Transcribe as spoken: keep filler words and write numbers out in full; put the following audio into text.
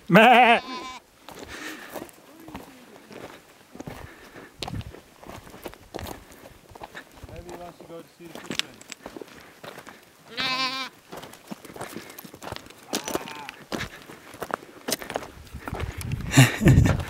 Meh. Maybe he wants to go to see the fishermen. Ah.